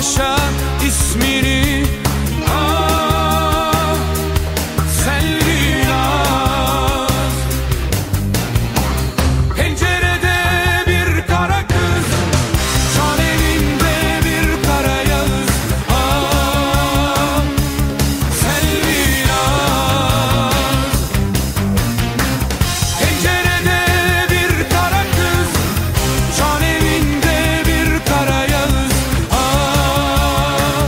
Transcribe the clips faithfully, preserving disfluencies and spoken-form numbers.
başa ismini. Ah, Selvinaz. Pencerede bir kara kız, can elinde bir kara yağız. Ah, Selvinaz. Pencerede bir kara kız, can elinde bir kara yağız. Ah,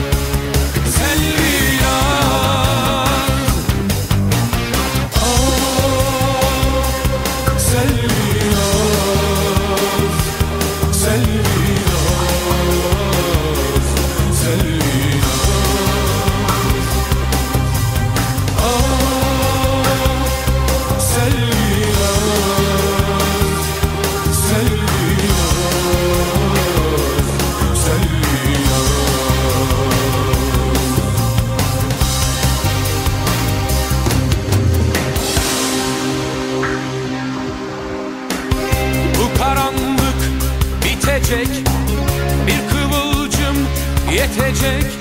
Selvinaz. Ah, Selvinaz. Selvinaz. Selvinaz. Ah, Selvinaz. Selvinaz. Selvinaz. Bu karanlık bitecek, bir kıvılcım yetecek.